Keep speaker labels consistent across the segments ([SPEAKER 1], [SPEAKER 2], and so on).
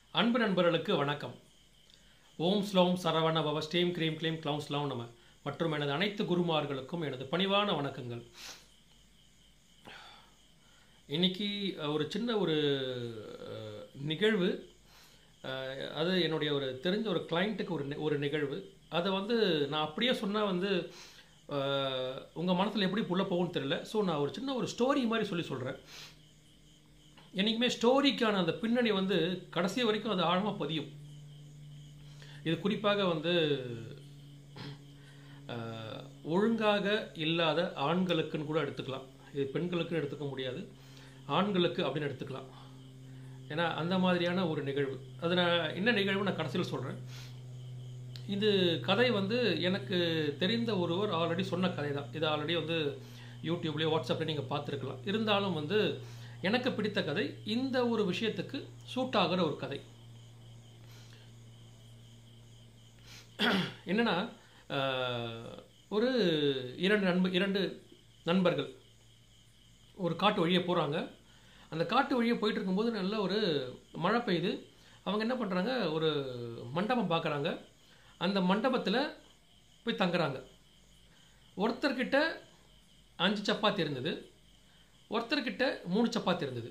[SPEAKER 1] அன்பு நண்பர்களுக்கு வணக்கம். ஓம் ஸ்லோம் சரவண பவ ஸ்டீம் க்ரீம் க்ளீம் க்ளௌம் ஸ்லோம் நம மற்றும் எனது அனைத்து குருமார்களுக்கும் எனது பணிவான வணக்கங்கள். இன்னைக்கு ஒரு சின்ன நிகழ்வு, அது என்னுடைய தெரிஞ்ச ஒரு கிளைண்ட்டுக்கு ஒரு நிகழ்வு. அதை நான் அப்படியே சொன்னால் உங்கள் மனசில் எப்படி புள்ள போகும்னு தெரியல. ஸோ நான் ஒரு சின்ன ஸ்டோரி மாதிரி சொல்கிறேன். என்றைக்குமே ஸ்டோரிக்கான அந்த பின்னணி கடைசி வரைக்கும் அது ஆழமாக பதியும். இது குறிப்பாக ஒழுங்காக இல்லாத ஆண்களுக்குன்னு கூட எடுத்துக்கலாம். இது பெண்களுக்குன்னு எடுத்துக்க முடியாது, ஆண்களுக்கு அப்படின்னு எடுத்துக்கலாம். ஏன்னா அந்த மாதிரியான ஒரு நிகழ்வு. அது நான் என்ன நிகழ்வு நான் கடைசியில் சொல்கிறேன். இது கதை எனக்கு தெரிந்த ஒருவர் ஆல்ரெடி சொன்ன கதை தான். இது ஆல்ரெடி யூடியூப்லேயோ வாட்ஸ்அப்லேயோ நீங்கள் பார்த்துருக்கலாம். இருந்தாலும் எனக்கு பிடித்த கதை, இந்த ஒரு விஷயத்துக்கு சூட் ஆகிற ஒரு கதை. என்னன்னா, ஒரு இரண்டு நண்பர்கள் ஒரு காட்டு வழியே போகிறாங்க. அந்த காட்டு வழியே போயிட்டு இருக்கும்போது நல்ல ஒரு மழை பெய்யுது. அவங்க என்ன பண்ணுறாங்க, ஒரு மண்டபம் பார்க்குறாங்க. அந்த மண்டபத்தில் போய் தங்குறாங்க. ஒருத்தர்கிட்ட 5 சப்பாத்தி இருந்தது, ஒருத்தர்கிட்ட 3 சப்பாத்தி இருந்தது.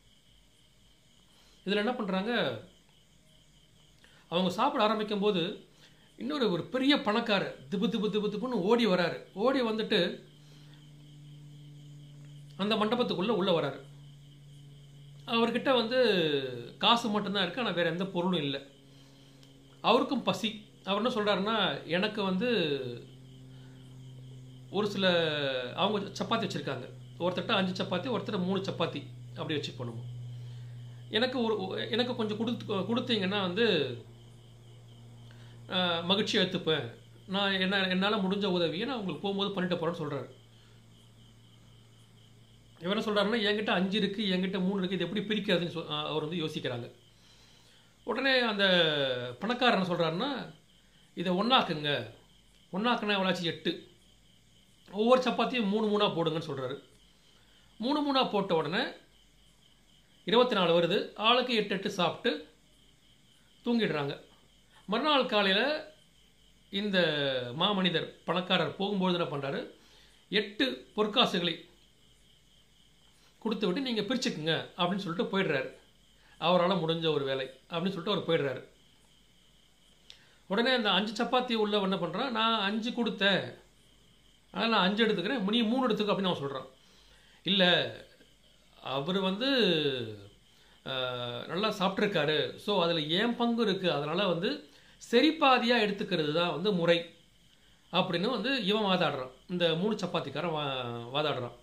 [SPEAKER 1] இதில் என்ன பண்ணுறாங்க, அவங்க சாப்பிட ஆரம்பிக்கும் போது ஒரு பெரிய பணக்காரர் திபுன்னு ஓடி வராரு. ஓடி வந்துட்டு அந்த மண்டபத்துக்குள்ளே உள்ளே வராரு. அவர்கிட்ட காசு மட்டும்தான் இருக்குது, ஆனால் வேறு எந்த பொருளும் இல்லை. அவருக்கும் பசி. அவர் என்ன சொல்கிறாருன்னா, எனக்கு ஒரு சில அவங்க சப்பாத்தி வச்சுருக்காங்க. ஒருத்தட்ட 5 சப்பாத்தி, ஒருத்தட்ட 3 சப்பாத்தி அப்படி வச்சு பண்ணுவோம். எனக்கு கொஞ்சம் கொடுத்தீங்கன்னா மகிழ்ச்சியாக எடுத்துப்பேன். நான் என்னால் முடிஞ்ச உதவியை நான் உங்களுக்கு போகும்போது பண்ணிட்டு போகிறேன்னு சொல்கிறாரு. இவர் என்ன சொல்கிறாருன்னா, என்கிட்ட 5 இருக்குது, என்கிட்ட 3 இருக்குது, இது எப்படி பிரிக்கிறதுன்னு அவர் யோசிக்கிறாங்க. உடனே அந்த பணக்காரர் என்ன சொல்கிறாருன்னா, இதை ஒன்றாக்குங்க. ஒன்றாக்குனா எவ்வளாச்சு 8, ஒவ்வொரு சப்பாத்தியும் 3 போடுங்கன்னு சொல்கிறாரு. 3 போட்ட உடனே 24 வருது. ஆளுக்கு 8 சாப்பிட்டு தூங்கிடுறாங்க. மறுநாள் காலையில் இந்த மாமனிதர் பணக்காரர் போகும்போது என்ன பண்ணுறாரு, 8 பொற்காசுகளை கொடுத்து விட்டு நீங்கள் பிரிச்சுக்குங்க அப்படின்னு சொல்லிட்டு போயிடுறாரு. அவரால் முடிஞ்ச ஒரு வேலை அப்படின்னு சொல்லிட்டு அவர் போயிடுறாரு. உடனே அந்த 5 சப்பாத்தி உள்ள என்ன பண்ணுறான், நான் 5 கொடுத்தேன், அதனால் நான் 5 எடுத்துக்கிறேன், நீ 3 எடுத்துக்க அப்படின்னு அவன் சொல்கிறான். இல்லை, அவர் நல்லா சாப்பிட்ருக்காரு, ஸோ அதில் ஏன் பங்கு இருக்குது, அதனால் சரிபாதியாக எடுத்துக்கிறது தான் முறை அப்படின்னு இவன் வாதாடுறான். இந்த 3 சப்பாத்திக்காரன் வாதாடுறான்.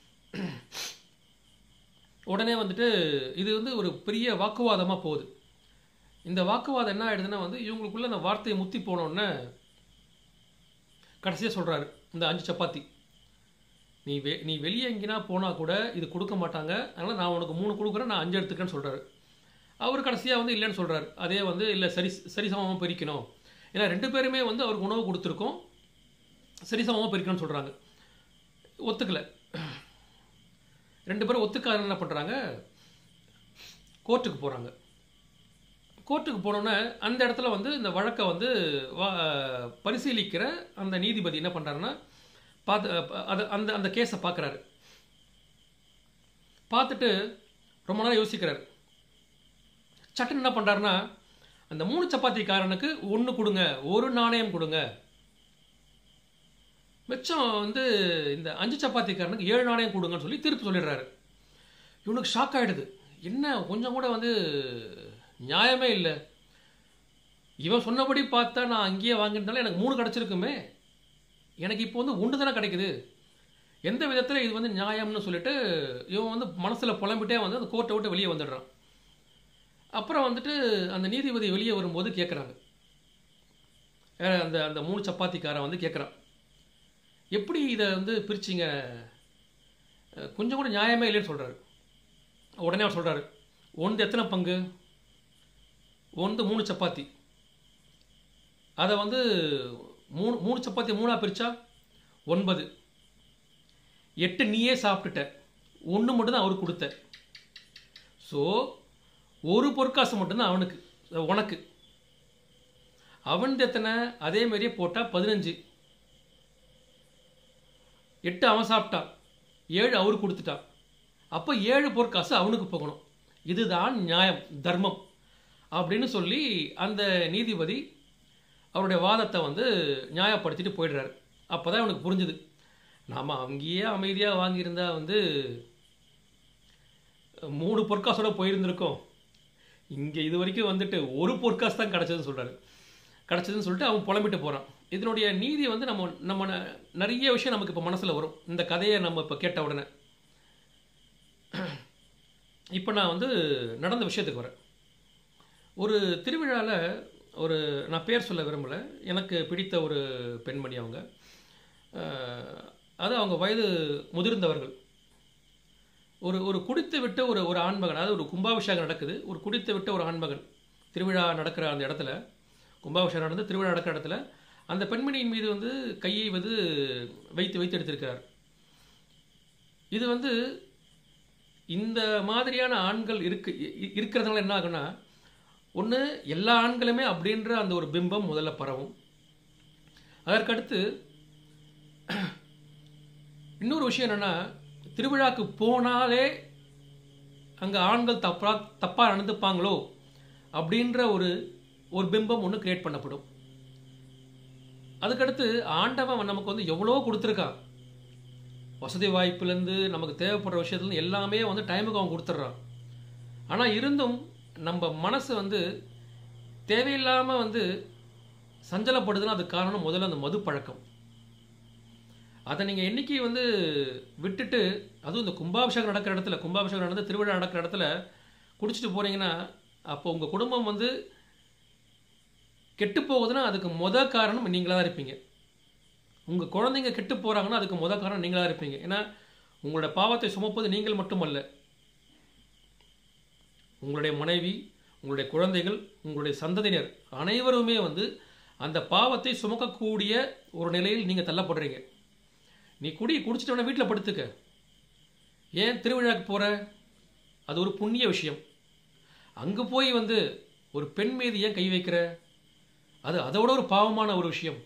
[SPEAKER 1] உடனே இது ஒரு பெரிய வாக்குவாதமாக போகுது. இந்த வாக்குவாதம் என்ன ஆயிடுதுன்னா, இவங்களுக்குள்ள அந்த வார்த்தையை முத்தி போனோடனே கடைசியாக சொல்கிறாரு, இந்த 5 சப்பாத்தி நீ வெளியே எங்கேனா போனால் கூட இது கொடுக்க மாட்டாங்க, அதனால் நான் உனக்கு 3 கொடுக்குறேன், நான் 5 எடுத்துக்கிறேன்னு சொல்கிறாரு. அவர் கடைசியாக இல்லைன்னு சொல்கிறாரு. அதே இல்லை, சரிசமமாக பிரிக்கணும். ஏன்னா 2 பேருமே அவருக்கு உணவு கொடுத்துருக்கோம், சரிசமமாக பிரிக்கணும்னு சொல்கிறாங்க. ஒத்துக்கலை. 2 பேரும் ஒத்துக்காத என்ன பண்ணுறாங்க, கோர்ட்டுக்கு போகிறாங்க. கோர்ட்டுக்கு போனோன்னே அந்த இடத்துல இந்த வழக்கை பரிசீலிக்கிற அந்த நீதிபதி என்ன பண்ணுறாருன்னா, அந்த கேஸை பார்க்குறாரு. பார்த்துட்டு ரொம்ப நேரம் யோசிக்கிறார். சட்டன் என்ன பண்ணுறாருன்னா, அந்த 3 சப்பாத்திக்காரனுக்கு 1 கொடுங்க, 1 நாணயம் கொடுங்க. மிச்சம் இந்த 5 சப்பாத்திக்காரனுக்கு 7 நாணயம் கொடுங்கன்னு சொல்லி தீர்ப்பு சொல்லிடுறாரு. இவனுக்கு ஷாக் ஆகிடுது. என்ன கொஞ்சம் கூட நியாயமே இல்லை. இவன் சொன்னபடி பார்த்தா நான் அங்கேயே வாங்கியிருந்தாலும் எனக்கு 3 கிடச்சிருக்குமே, எனக்கு இப்போ 1 தானே கிடைக்குது. எந்த விதத்தில் இது நியாயம்னு சொல்லிட்டு இவன் மனசில் புலம்பிட்டே அந்த கோர்ட்டை விட்டு வெளியே வந்துடுறான். அப்புறம் அந்த நீதிபதி வெளியே வரும்போது கேட்குறாங்க, அந்த 3 சப்பாத்திக்காரன் கேட்குறான், எப்படி இதை பிரிச்சிங்க, கொஞ்சம் கூட நியாயமே இல்லைன்னு சொல்கிறாரு. உடனே அவர் சொல்கிறாரு, ஒன்று எத்தனை பங்கு, 3 சப்பாத்தி, அதை 3 சப்பாத்தி 3 பிரிச்சா 9, 8 நீயே சாப்பிட்டுட்ட, 1 மட்டும் தான் அவருக்கு கொடுத்த. ஸோ ஒரு பொற்காசு மட்டும்தான் அவனுக்கு, உனக்கு. அவன் எத்தனை அதே மாதிரியே போட்டால் 15. 8 அவன் சாப்பிட்டான், 7 அவரு கொடுத்துட்டான். அப்போ 7 பொற்காசு அவனுக்கு போகணும். இதுதான் நியாயம், தர்மம் அப்படின்னு சொல்லி அந்த நீதிபதி அவருடைய வாதத்தை வந்து நியாயப்படுத்திட்டு போயிடுறாரு. அப்போ தான் அவனுக்கு புரிஞ்சுது, நாம் அங்கேயே அமைதியாக வாங்கியிருந்தா வந்து 3 பொற்காசோட போயிருந்திருக்கோம். இங்கே இது வரைக்கும் வந்துட்டு 1 பொற்காசு தான் கிடச்சதுன்னு சொல்கிறாரு. கிடச்சதுன்னு சொல்லிட்டு அவன் புலம்பிட்டு போகிறான். இதனுடைய நீதி வந்து நம்ம நிறைய விஷயம் நமக்கு இப்போ மனசில் வரும் இந்த கதையை நம்ம இப்போ கேட்ட உடனே. இப்போ நான் வந்து நடந்த விஷயத்துக்கு வரேன். ஒரு திருவிழாவில் நான் பேர் சொல்ல விரும்பலை, எனக்கு பிடித்த ஒரு பெண்மணி அவங்க. அது அவங்க வயது முதிர்ந்தவர்கள். ஒரு குடித்து விட்ட ஒரு ஆண்மகன், அதாவது ஒரு கும்பாபிஷேகம் நடக்குது, ஒரு குடித்து விட்ட ஒரு ஆண்மகன் திருவிழா நடக்கிற அந்த இடத்துல, கும்பாபிஷேகம் நடந்து திருவிழா நடக்கிற இடத்துல அந்த பெண்மணியின் மீது வந்து கையை வந்து வைத்து எடுத்திருக்கிறார். இது வந்து இந்த மாதிரியான ஆண்கள் இருக்கிறதுனால என்ன ஆகுன்னா, ஒன்று எல்லா ஆண்களுமே அப்படின்ற அந்த ஒரு பிம்பம் முதல்ல பரவும். அதற்கடுத்து இன்னொரு விஷயம் என்னென்னா, திருவிழாக்கு போனாலே அங்கே ஆண்கள் தப்பாக நடந்துப்பாங்களோ அப்படின்ற ஒரு பிம்பம் ஒன்று கிரியேட் பண்ணப்படும். அதுக்கடுத்து ஆண்டவன் நமக்கு வந்து எவ்வளோ கொடுத்துருக்கான், வசதி வாய்ப்புலேருந்து நமக்கு தேவைப்படுற விஷயத்துலேருந்து எல்லாமே வந்து டைமுக்கு அவன் கொடுத்துட்றான். ஆனால் இருந்தும் நம்ம மனசு வந்து தேவையில்லாமல் வந்து சஞ்சலப்படுதுன்னா அதுக்கு காரணம் முதல்ல அந்த மது பழக்கம். அதை நீங்கள் என்னைக்கு வந்து விட்டுட்டு, அதுவும் இந்த கும்பாபிஷேகம் நடக்கிற இடத்துல, கும்பாபிஷேகம் நடந்து திருவிழா நடக்கிற இடத்துல குடிச்சிட்டு போகிறீங்கன்னா, அப்போ உங்கள் குடும்பம் வந்து கெட்டு போகுதுன்னா அதுக்கு காரணம் நீங்களாக தான் இருப்பீங்க. உங்கள் குழந்தைங்க கெட்டு போகிறாங்கன்னா அதுக்கு காரணம் நீங்களாக இருப்பீங்க. ஏன்னா உங்களோட பாவத்தை சுமப்பது நீங்கள் மட்டுமல்ல, உங்களுடைய மனைவி, உங்களுடைய குழந்தைகள், உங்களுடைய சந்ததியினர் அனைவருமே வந்து அந்த பாவத்தை சுமக்கக்கூடிய ஒரு நிலையில் நீங்கள் தள்ளப்படுறீங்க. நீ குடிச்சிட்டு வேணா வீட்டில் படுத்துக்க, ஏன் திருவிழாக்கு போகிற? அது ஒரு புண்ணிய விஷயம். அங்கே போய் வந்து ஒரு பெண் மீது ஏன் கை வைக்கிற? அது அதோட ஒரு பாவமான ஒரு விஷயம்.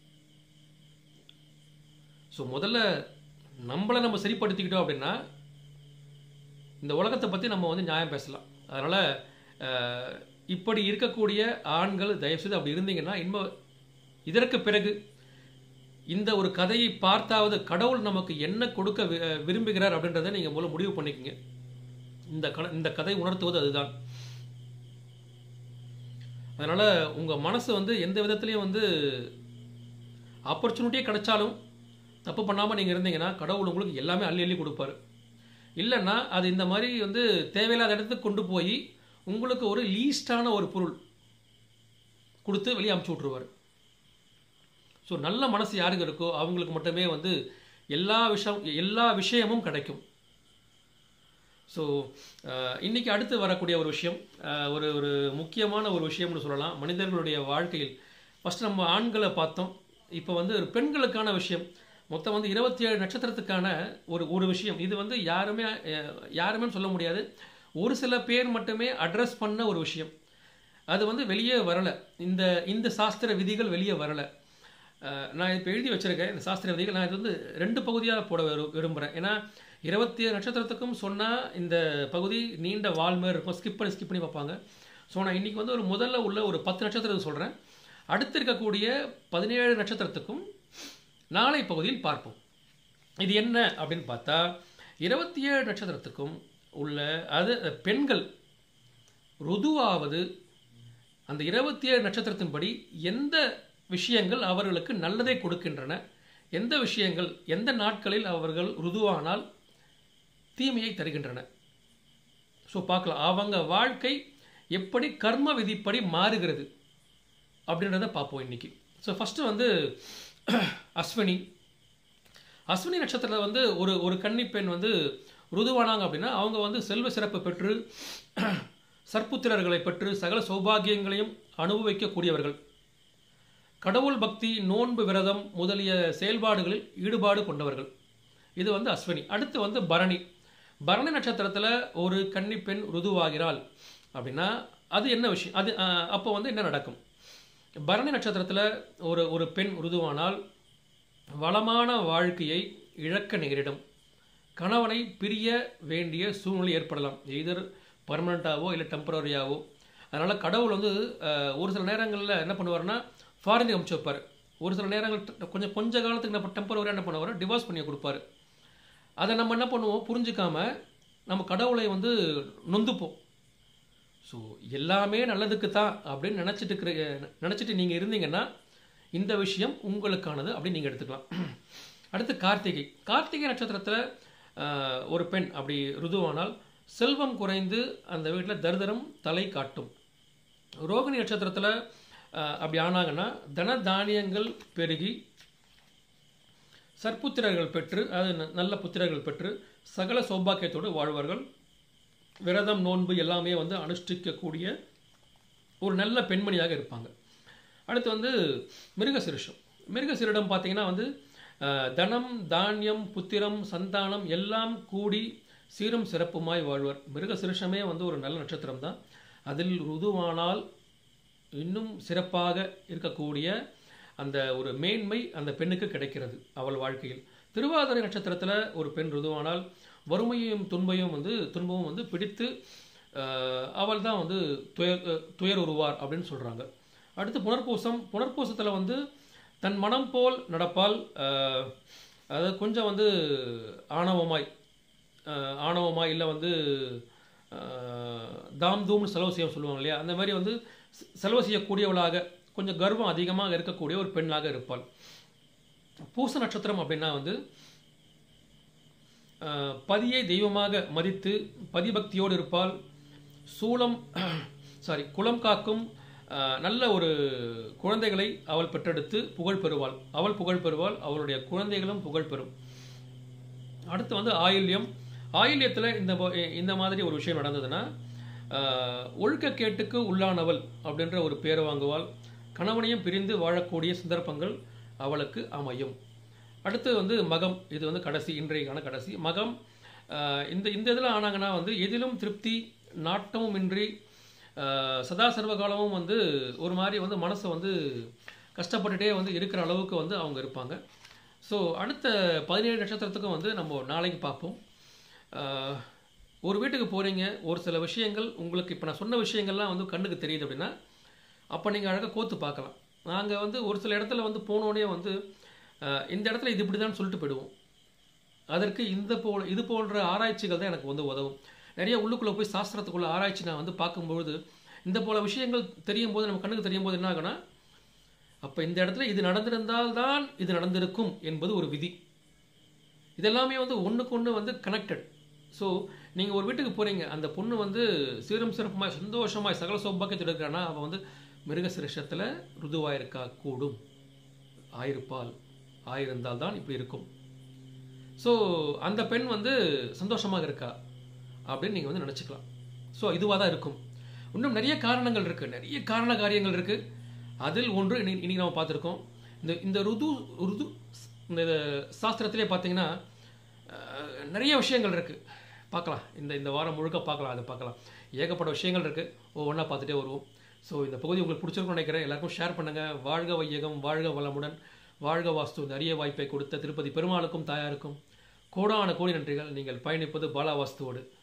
[SPEAKER 1] ஸோ முதல்ல நம்மளை நம்ம சரிப்படுத்திக்கிட்டோம் அப்படின்னா இந்த உலகத்தை பற்றி நம்ம வந்து நியாயம் பேசலாம். அதனால் இப்படி இருக்கக்கூடிய ஆண்கள் தயவுசெய்து அப்படி இருந்தீங்கன்னா, இதற்கு பிறகு இந்த ஒரு கதையை பார்த்தாவது கடவுள் நமக்கு என்ன கொடுக்க விரும்புகிறார் அப்படின்றத நீங்கள் முதல்ல முடிவு பண்ணிக்கோங்க. இந்த கதை உணர்த்துவது அதுதான். அதனால் உங்கள் மனசு வந்து எந்த விதத்துலேயும் வந்து ஆப்பர்ச்சுனிட்டியே கிடைச்சாலும் தப்பு பண்ணாமல் நீங்கள் இருந்தீங்கன்னா கடவுள் உங்களுக்கு எல்லாமே அள்ளி அள்ளி கொடுப்பாரு. இல்லைன்னா அது இந்த மாதிரி வந்து தேவையில்லாத இடத்துக்கு கொண்டு போய் உங்களுக்கு ஒரு லீஸ்டான ஒரு பொருள் கொடுத்து வெளியே அமுச்சு விட்ருவார். ஸோ நல்ல மனசு யாருக்கு இருக்கோ அவங்களுக்கு மட்டுமே வந்து எல்லா விஷயமும் கிடைக்கும். ஸோ இன்றைக்கி அடுத்து வரக்கூடிய ஒரு விஷயம், ஒரு முக்கியமான ஒரு விஷயம்னு சொல்லலாம் மனிதர்களுடைய வாழ்க்கையில். ஃபஸ்ட்டு நம்ம ஆண்களை பார்த்தோம், இப்போ வந்து ஒரு பெண்களுக்கான விஷயம். மொத்தம் வந்து 27 நட்சத்திரத்துக்கான ஒரு விஷயம். இது வந்து யாருமே சொல்ல முடியாது, ஒரு சில பேர் மட்டுமே அட்ரஸ் பண்ண ஒரு விஷயம். அது வந்து வெளியே வரலை, இந்த சாஸ்திர விதிகள் வெளியே வரலை. நான் இப்போ எழுதி வச்சுருக்கேன் இந்த சாஸ்திர விதிகள். நான் இது வந்து 2 பகுதியாக போட விரும்புகிறேன். ஏன்னா 27 நட்சத்திரத்துக்கும் சொன்னால் இந்த பகுதி நீண்ட வால்மேர் இருக்கும், ஸ்கிப் பண்ணி பார்ப்பாங்க. ஸோ நான் இன்றைக்கி வந்து முதல்ல உள்ள ஒரு 10 நட்சத்திரத்தை சொல்கிறேன். அடுத்து இருக்கக்கூடிய 17 நட்சத்திரத்துக்கும் நாளை பகுதியில் பார்ப்போம். இது என்ன அப்படின்னு பார்த்தா, 27 நட்சத்திரத்துக்கும் உள்ள அது பெண்கள் ருதுவாவது அந்த 27 நட்சத்திரத்தின்படி எந்த விஷயங்கள் அவர்களுக்கு நல்லதை கொடுக்கின்றன, எந்த விஷயங்கள் எந்த நாட்களில் அவர்கள் ருதுவானால் தீமையை தருகின்றன. ஸோ பார்க்கலாம் அவங்க வாழ்க்கை எப்படி கர்ம விதிப்படி மாறுகிறது அப்படின்றத பார்ப்போம் இன்னைக்கு. ஸோ ஃபஸ்ட்டு வந்து அஸ்வினி நட்சத்திரத்தில் வந்து ஒரு கன்னி பெண் வந்து ருதுவானாங்க அப்படின்னா அவங்க வந்து செல்வ சிறப்பு பெற்று சற்புத்திரர்களை பெற்று சகல சௌபாகியங்களையும் அனுபவிக்கக்கூடியவர்கள். கடவுள் பக்தி, நோன்பு, விரதம் முதலிய செயல்பாடுகளில் ஈடுபாடு கொண்டவர்கள். இது வந்து அஸ்வினி. அடுத்து வந்து பரணி நட்சத்திரத்தில் ஒரு கன்னி பெண் ருதுவாகிறாள் அப்படின்னா அது என்ன விஷயம், அது அப்போ வந்து என்ன நடக்கும்? பரணி நட்சத்திரத்தில் ஒரு பெண் ருதுவானால் வளமான வாழ்க்கையை இழக்க நேரிடும். கணவனை பிரிய வேண்டிய சூழ்நிலை ஏற்படலாம், எய்தர் பர்மனண்ட்டாவோ இல்லை டெம்பரரியாவோ. அதனால் கடவுள் வந்து ஒரு சில நேரங்களில் என்ன பண்ணுவார்னா ஃபாரினுக்கு அனுப்பிச்சு வைப்பார். ஒரு சில நேரங்கள் கொஞ்ச காலத்துக்கு நம்ம டெம்பரரியாக என்ன பண்ணுவார், டிவோர்ஸ் பண்ணி கொடுப்பாரு. அதை நம்ம என்ன பண்ணுவோம், புரிஞ்சுக்காம நம்ம கடவுளை வந்து நொந்துப்போம். ஸோ எல்லாமே நல்லதுக்கு தான் அப்படின்னு நினச்சிட்டு நீங்கள் இருந்தீங்கன்னா இந்த விஷயம் உங்களுக்கானது அப்படின்னு நீங்கள் எடுத்துக்கலாம். அடுத்து கார்த்திகை நட்சத்திரத்தில் ஒரு பெண் அப்படி ருதுவானால் செல்வம் குறைந்து அந்த வீட்டில் தரித்திரம் தலை காட்டும். ரோகிணி நட்சத்திரத்தில் அப்படி ஆனாங்கன்னா தன தானியங்கள் பெருகி சற்புத்திரர்கள் பெற்று, அது நல்ல புத்திரர்கள் பெற்று சகல சௌபாக்கியத்தோடு வாழ்வார்கள். விரதம் நோன்பு எல்லாமே வந்து அனுஷ்டிக்கக்கூடிய ஒரு நல்ல பெண்மணியாக இருப்பாங்க. அடுத்து வந்து மிருகசீரிடம் பார்த்தீங்கன்னா வந்து தனம் தானியம் புத்திரம் சந்தானம் எல்லாம் கூடி சீரும் சிறப்புமாய் வாழ்வர். மிருகசீரிஷமே வந்து ஒரு நல்ல நட்சத்திரம் தான். அதில் ருதுவானால் இன்னும் சிறப்பாக இருக்கக்கூடிய அந்த ஒரு மேன்மை அந்த பெண்ணுக்கு கிடைக்கிறது அவள் வாழ்க்கையில். திருவாதிரை நட்சத்திரத்தில் ஒரு பெண் ருதுவானால் வறுமையும் துன்பமும் வந்து பிடித்து அவள் தான் வந்து துயர் உருவார் அப்படின்னு சொல்கிறாங்க. அடுத்து புனர்பூசத்தில் வந்து தன் மனம் போல் நடப்பால், அதாவது கொஞ்சம் வந்து ஆணவமாய் இல்லை வந்து தூம்னு செலவு செய்ய சொல்லுவாங்க இல்லையா, அந்த மாதிரி வந்து செலவு செய்யக்கூடியவளாக கொஞ்சம் கர்வம் அதிகமாக இருக்கக்கூடிய ஒரு பெண்ணாக இருப்பாள். பூச நட்சத்திரம் அப்படின்னா வந்து பதியை தெய்வமாக மதித்து பதிபக்தியோடு இருப்பாள். குலம் காக்கும் நல்ல ஒரு குழந்தைகளை அவள் பெற்றெடுத்து புகழ் பெறுவாள். அவளுடைய குழந்தைகளும் புகழ் பெறும். அடுத்து வந்து ஆயில்யத்தில் இந்த மாதிரி ஒரு விஷயம் நடந்ததுன்னா ஒழுக்கக்கேட்டுக்கு உள்ளானவள் அப்படின்ற ஒரு பேர் வாங்குவாள். கணவனையும் பிரிந்து வாழக்கூடிய சந்தர்ப்பங்கள் அவளுக்கு அமையும். அடுத்து வந்து மகம், இது வந்து இன்றைக்கான கடைசி மகம். இந்த இதில் ஆனாங்கன்னா வந்து எதிலும் திருப்தி நாட்டமும் இன்றி சதா சர்வகாலமும் வந்து ஒரு மாதிரி வந்து மனசை வந்து கஷ்டப்பட்டுட்டே வந்து இருக்கிற அளவுக்கு வந்து அவங்க இருப்பாங்க. ஸோ அடுத்த 17 நட்சத்திரத்துக்கும் வந்து நம்ம நாளைக்கு பார்ப்போம். ஒரு வீட்டுக்கு போகிறீங்க, ஒரு சில விஷயங்கள் உங்களுக்கு இப்போ நான் சொன்ன விஷயங்கள்லாம் வந்து கண்ணுக்கு தெரியுது அப்படின்னா அப்போ நீங்கள் அழகாக கோத்து பார்க்கலாம். நாங்கள் வந்து ஒரு சில இடத்துல வந்து போனோடனே வந்து இந்த இடத்துல இது இப்படி தான் சொல்லிட்டு போயிடுவோம். அதற்கு இது போன்ற ஆராய்ச்சிகள் தான் எனக்கு வந்து உதவும். நிறைய உள்ளுக்குள்ளே போய் சாஸ்திரத்துக்குள்ள ஆராய்ச்சி நான் வந்து பார்க்கும்பொழுது இந்த போல விஷயங்கள் தெரியும் போது, நம்ம கண்ணுக்கு தெரியும் போது என்ன ஆகுனா, அப்போ இந்த இடத்துல இது நடந்திருந்தால்தான் இது நடந்திருக்கும் என்பது ஒரு விதி. இதெல்லாமே வந்து ஒன்றுக்கு ஒன்று வந்து கனெக்டட். ஸோ நீங்கள் ஒரு வீட்டுக்கு போகிறீங்க, அந்த பொண்ணு வந்து சீரும் சிறப்புமாய் சந்தோஷமாய் சகல சௌபாக்கியத்தில் இருக்கிறான்னா அவள் வந்து மிருகசிரிஷத்தில் ருதுவாயிருக்கா கூடும், ஆயிருந்தால் தான் இப்படி இருக்கும். ஸோ அந்த பெண் வந்து சந்தோஷமாக இருக்கா அப்படின்னு நீங்கள் வந்து நினச்சிக்கலாம். ஸோ இதுவாக தான் இருக்கும். இன்னும் நிறைய காரணங்கள் இருக்குது, நிறைய காரண காரியங்கள் இருக்குது. அதில் ஒன்று இன்னைக்கு நம்ம பார்த்துருக்கோம். இந்த ருது இந்த சாஸ்திரத்திலே பார்த்தீங்கன்னா நிறைய விஷயங்கள் இருக்குது, பார்க்கலாம். இந்த வாரம் முழுக்க பார்க்கலாம், அதை பார்க்கலாம். ஏகப்பட்ட விஷயங்கள் இருக்குது, ஒவ்வொன்றா பார்த்துட்டே வருவோம். ஸோ இந்த பகுதி உங்களுக்கு பிடிச்சிருக்கும்னு நினைக்கிறேன். எல்லாருக்கும் ஷேர் பண்ணுங்கள். வாழ்க வையகம், வாழ்க வளமுடன், வாழ்க வாஸ்து. நிறைய வாய்ப்பை கொடுத்த திருப்பதி பெருமாளுக்கும் தாயாருக்கும் கோடான கோடி நன்றிகள். நீங்கள் பயணிப்பது பாலா வாஸ்துவோடு.